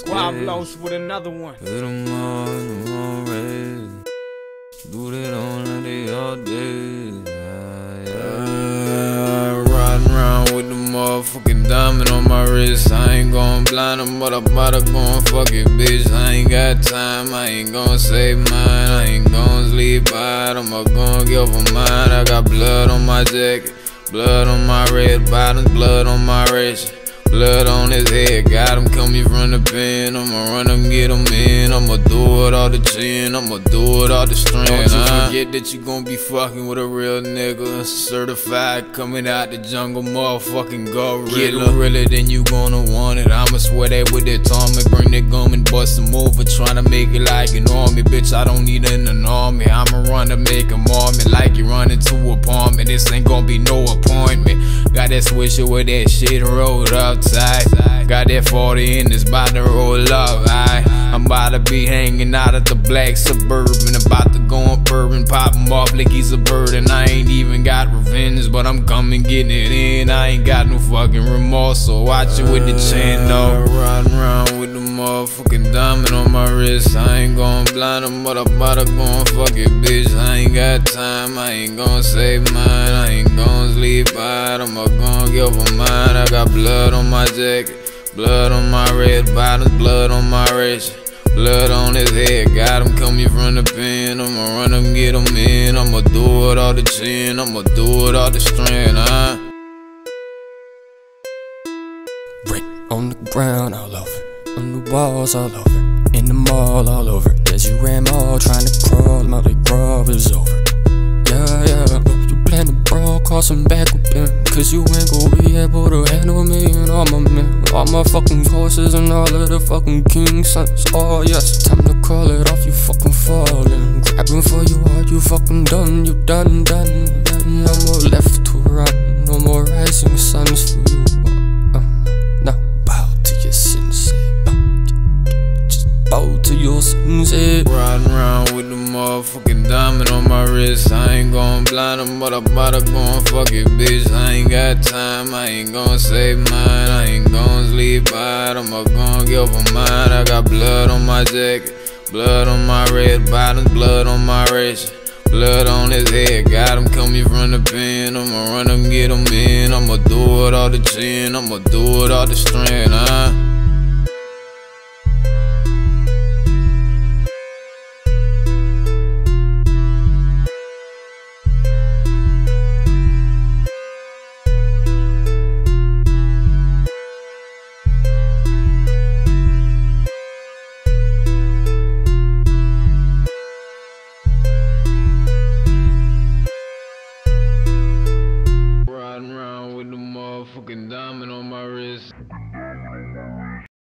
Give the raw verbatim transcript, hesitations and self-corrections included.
Squablos with another one. Hit them all, hit them all red. Do that on a day all day. Yeah, yeah. Riding around with the motherfucking diamond on my wrist. I ain't gon' blind them, but I'm about to gon' fuck it, bitch. I ain't got time, I ain't gon' save mine. I ain't gon' sleep by it, I'ma gon' give her mine. I got blood on my jacket, blood on my red bottoms, blood on my wrist. Blood on his head, got him coming from the pen. I'ma run him, get him in. I'ma do it all the chin, I'ma do it all the strength. Don't you uh. forget that you gon' be fucking with a real nigga. Certified, coming out the jungle, motherfucking gorilla. Get realer than you gonna want it. I'ma swear that with that Tommy. Bring that gum and bust him over. Tryna make it like an army. Bitch, I don't need an army. I'ma run to make him army. Like you run into an apartment. This ain't gon' be no appointment. Got that swisher with that shit rolled up tight. Got that forty in this, bout to roll up, aight. I'm about to be hanging out at the black suburban. About to go on bourbon, pop him off like he's a bird. And I ain't even got revenge, but I'm coming getting it in. I ain't got no fucking remorse, so watch it with the chain though. Riding around with the motherfucking diamond on my wrist. I ain't gon' blind him, but I'm about to gon' fuck it, bitch. I ain't got time, I ain't gon' save mine. I ain't gon' sleep by it, I'ma gon' give her mine. I got blood on my jacket, blood on my red bottoms, blood on my wrist. Blood on his head, got him coming from the pen. I'ma run him, get him in. I'ma do it all the chin, I'ma do it all the strength, huh? Brick on the ground all over, on the walls all over, in the mall all over. As you ran all trying to crawl, my big crawl is over. Yeah, yeah, you plan to brawl, cause I'm back with them. Cause you ain't gon' be able to handle me and all my men. All my fucking horses and all of the fucking king sons. Oh yes, time to call it off, you fucking falling. Grabbing for you hard, you fucking done. You done, done, done. No more left to run, no more rising suns for you. uh, Now bow to your sins, uh, just bow to your sins, eh. Riding around with the motherfucking diamond on my wrist. I ain't gon' blind him, but I'm about to gon' fuck it, bitch. I ain't got time, I ain't gon' save mine. I ain't gon' sleep by it, I'ma gon' give her mine. I got blood on my jacket, blood on my red bottoms, blood on my wrist. Blood on his head, got him coming from the pen. I'ma run him, get him in. I'ma do it all the chin, I'ma do it all the strength, huh? Riding around with the motherfucking diamond on my wrist.